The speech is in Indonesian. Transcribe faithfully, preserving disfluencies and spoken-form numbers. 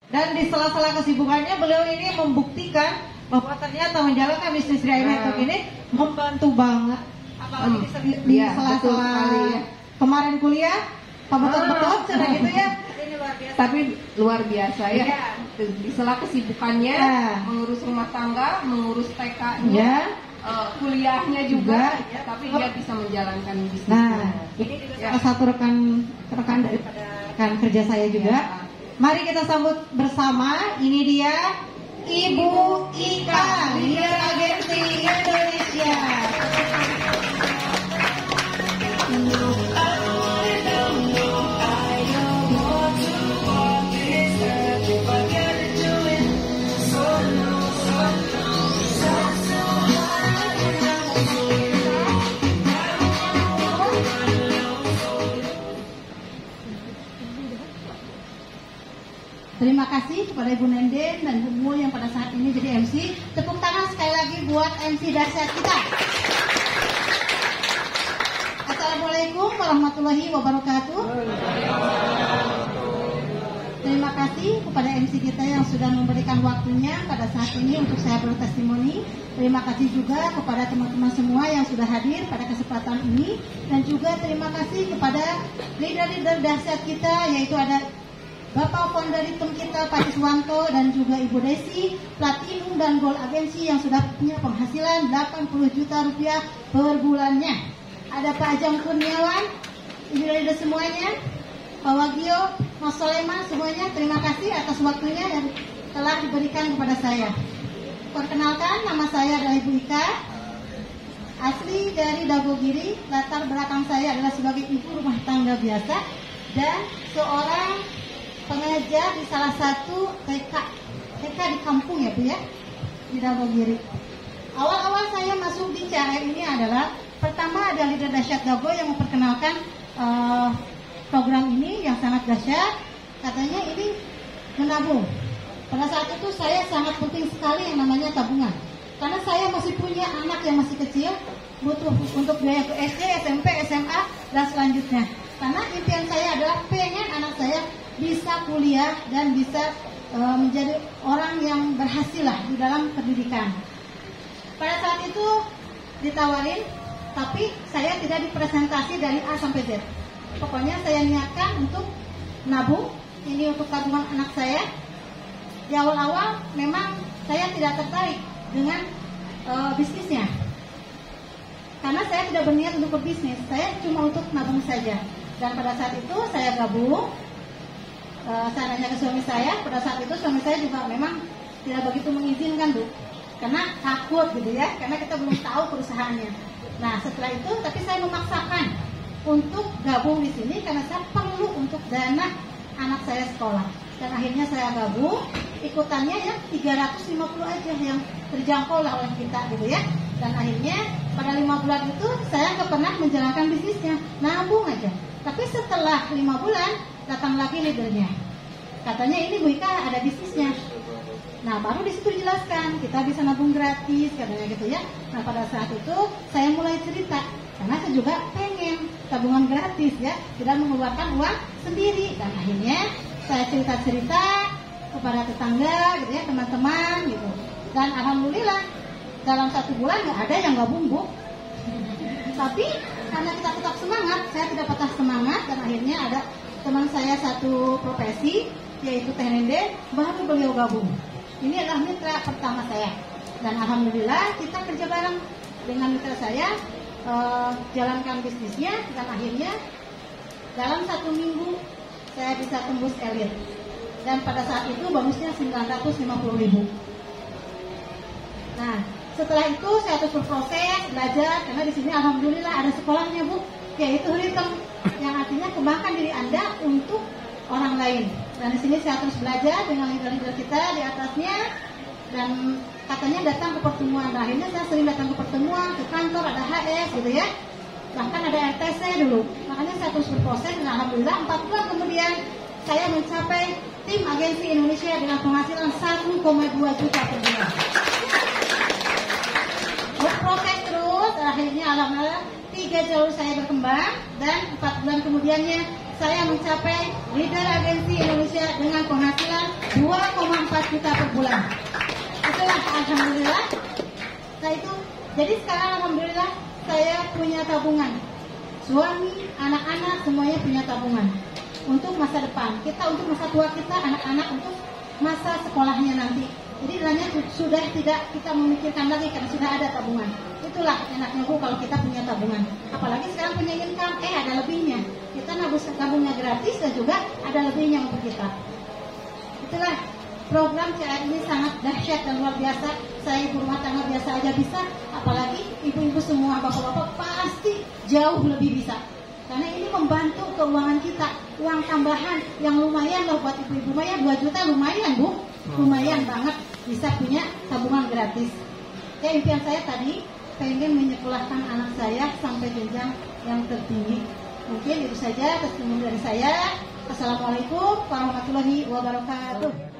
Dan di sela-sela kesibukannya beliau ini membuktikan bahwa ternyata menjalankan bisnis real network ini membantu banget. Apalagi di, di, di ya, sela-sela ya. Kemarin kuliah, betul-betul sudah gitu ya. Ini luar biasa. Tapi luar biasa ya. Ya. Di sela kesibukannya ya. Mengurus rumah tangga, mengurus T K-nya. Ya. Uh, kuliahnya juga, juga ya, tapi dia bisa menjalankan bisnisnya. Nah, ini juga ya. Salah satu rekan rekan daripada rekan kerja saya juga. Ya. Mari kita sambut bersama. Ini dia Ibu Ika, leader agensi Indonesia. Terima kasih kepada Ibu Nenden dan Bu Mul yang pada saat ini jadi M C. Tepuk tangan sekali lagi buat M C dahsyat kita. Assalamualaikum warahmatullahi wabarakatuh. Terima kasih kepada M C kita yang sudah memberikan waktunya pada saat ini untuk saya bertestimoni. Terima kasih juga kepada teman-teman semua yang sudah hadir pada kesempatan ini. Dan juga terima kasih kepada leader-leader dahsyat kita, yaitu ada Bapak founder tim kita Pak Iswanto dan juga Ibu Desi, Platinum dan Gold Agensi yang sudah punya penghasilan delapan puluh juta rupiah per bulannya. Ada Pak Ajam Kurniawan, Ibu leader semuanya, Pak Wagio, Mas Soleman semuanya, terima kasih atas waktunya yang telah diberikan kepada saya. Perkenalkan, nama saya adalah Ibu Ika, asli dari Dagogiri. Latar belakang saya adalah sebagai ibu rumah tangga biasa dan seorang pengajar di salah satu T K T K di kampung ya Bu ya, di Dagogiri. Awal-awal saya masuk di C R M ini adalah pertama ada leader dahsyat Dago yang memperkenalkan uh, program ini yang sangat dahsyat. Katanya ini menabung. Pada saat itu saya sangat penting sekali yang namanya tabungan, karena saya masih punya anak yang masih kecil, butuh untuk biaya ke S D, S M P, S M A dan selanjutnya. Karena impian saya adalah pengen anak saya bisa kuliah dan bisa uh, menjadi orang yang berhasil lah di dalam pendidikan. Pada saat itu ditawarin, tapi saya tidak dipresentasi dari A sampai Z. Pokoknya saya niatkan untuk nabung, ini untuk tabungan anak saya. Di awal-awal memang saya tidak tertarik dengan uh, bisnisnya, karena saya tidak berniat untuk berbisnis, saya cuma untuk nabung saja. Dan pada saat itu saya gabung. Uh, saya nanya ke suami saya, pada saat itu suami saya juga memang tidak begitu mengizinkan Bu, karena takut gitu ya, karena kita belum tahu perusahaannya. Nah setelah itu, tapi saya memaksakan untuk gabung di sini karena saya perlu untuk dana anak saya sekolah. Dan akhirnya saya gabung, ikutannya ya tiga ratus lima puluh aja yang terjangkau lah oleh kita gitu ya. Dan akhirnya pada lima bulan itu saya nggak pernah menjalankan bisnisnya, nabung aja. Tapi setelah lima bulan datang lagi leadernya, katanya ini Bu Ika ada bisnisnya. Nah baru di situ dijelaskan kita bisa nabung gratis katanya gitu ya. Nah pada saat itu saya mulai cerita, karena saya juga pengen tabungan gratis ya, tidak mengeluarkan uang sendiri. Dan akhirnya saya cerita-cerita kepada tetangga gitu ya, teman-teman gitu. Dan alhamdulillah dalam satu bulan nggak ada yang gabung Bu. Tapi karena kita tetap semangat, saya tidak patah semangat. Dan akhirnya ada teman saya satu profesi, yaitu Teh Nende, baru beliau gabung. Ini adalah mitra pertama saya. Dan alhamdulillah kita kerja bareng dengan mitra saya, uh, jalankan bisnisnya. Dan akhirnya dalam satu minggu saya bisa tembus elit. Dan pada saat itu bonusnya sembilan ratus lima puluh ribu. Nah setelah itu saya terus berproses, belajar, karena di sini alhamdulillah ada sekolahnya Bu, yaitu Ritem, yang artinya kembangkan diri Anda untuk orang lain. Dan di sini saya terus belajar dengan leader-leader kita di atasnya, dan katanya datang ke pertemuan. Nah, akhirnya saya sering datang ke pertemuan, ke kantor, ada H S gitu ya, bahkan ada R T C dulu. Makanya saya terus berproses, dan alhamdulillah empat bulan kemudian saya mencapai tim agensi Indonesia dengan penghasilan satu koma dua juta per bulan. Berproses terus, akhirnya alhamdulillah tiga jalur saya berkembang, dan empat bulan kemudiannya saya mencapai leader agensi Indonesia dengan penghasilan dua koma empat juta per bulan. Itulah alhamdulillah. Nah itu, jadi sekarang alhamdulillah saya punya tabungan. Suami, anak-anak semuanya punya tabungan untuk masa depan. Kita untuk masa tua kita, anak-anak untuk masa sekolahnya nanti. Jadi istilahnya sudah tidak kita memikirkan lagi karena sudah ada tabungan. Itulah enaknya Bu kalau kita punya tabungan. Apalagi sekarang punya income, eh ada lebihnya. Kita nabung tabungnya gratis dan juga ada lebihnya untuk kita. Itulah program C R ini sangat dahsyat dan luar biasa. Saya ibu rumah tangga biasa aja bisa, apalagi ibu-ibu semua, bapak-bapak pasti jauh lebih bisa. Karena ini membantu keuangan kita, uang tambahan yang lumayan loh buat ibu-ibu. Lumayan dua juta lumayan Bu, lumayan banget bisa punya tabungan gratis. Ya impian saya tadi pengen menyekolahkan anak saya sampai jenjang yang tertinggi. Mungkin itu saja testimoni dari saya. Assalamualaikum warahmatullahi wabarakatuh.